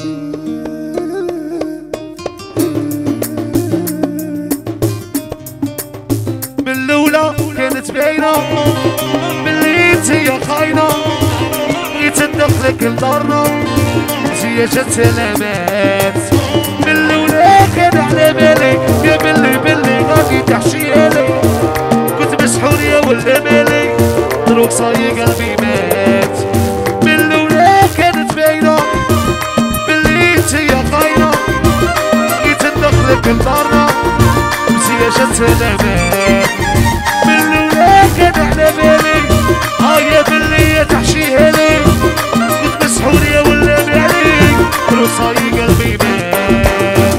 من الاولى كانت باينه باللي انتيا خاينه بغيت ندخلك لدارنا انتيا جات سلامات. من الاولى كان على بالي يا بلي غادي تحشيالي كنت مسحور يا ولا مالي دروك صاي قلبي مات. من الاولى كانت باينه باللي انتيا خاينه بغيت ندخلك لدارنا انتيا جات سلامات. من الاولى كان على بالي يا بلي تحشيها لي كنت مسحور يا ولا مالي دروك صاي قلبي مات.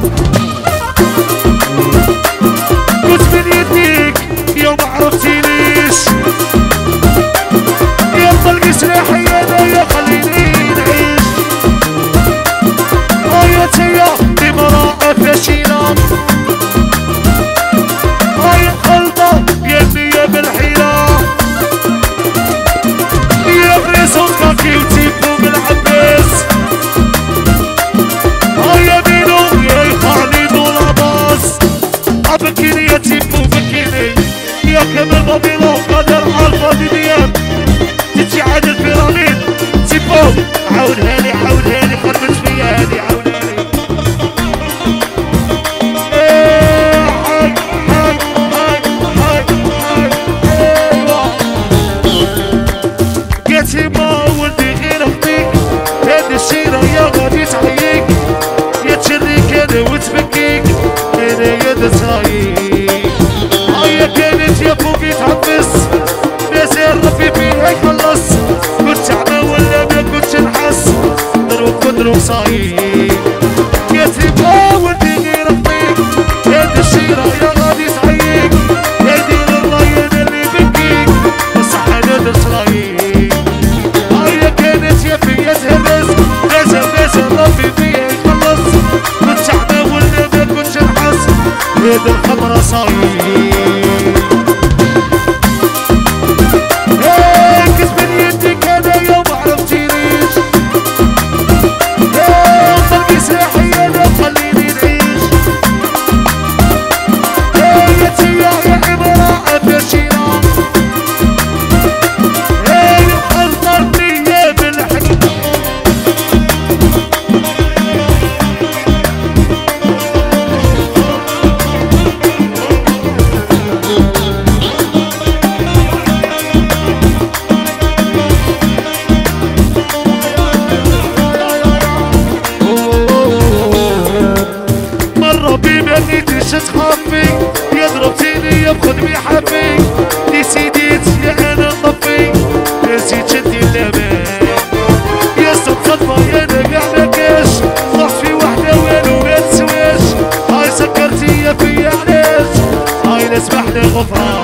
كنت من يديك يوم عرفتينيش يا طلقي سلاحي انايا خليني نعيش. يا تيا امرأة فاشلة يا خلطة يا النية بالحيلة يا بريسون كاكي وتيبو بالعباس يا مينو يا يخاني دولا باص بكيني يا تيبو بكيني يا كمال بابيلو قادر الفا دي دياب تجي عاد البيراميد تيبو عاودها لي خربت فيا هادي عاودها لي. قالتي ما ولدي غير اختيك هادي الشيرة يا غادي تعييك يا تشريك انا وتبكيك انا يا دسرايك هيا كانت يا فوقي تحبس نازل ربي فيها يخلص كنت تعمى ولا ما كنتش نحس دروك صايك. قالتي ما ولدي غير اختيك هادي الشيرة يا غادي تعييك هادي للراي انا اللي بكيك بصح انا دسرايك هيا كانت يا فيا تهرس نازل ربي فيها يخلص كنت تعمى ولا ما كنتش نحس هذا الخمرة صاير. كسب يدك انا يوم عرفتينيش طلقي سلاحي انا خليني نعيش. يا تيا يا امرأة فاشلة يا خلطرني يا بالحكمة تخافي يا ضربتيني يا بخدمي حافي نسيتيت يا انا نطفي نسيت شدي الامان يا صدفة يا انا كاع مكاش طحت في وحدة والو ما تسواش هاي سكرتي يا فيا علاش هاي نسمح لي غفران.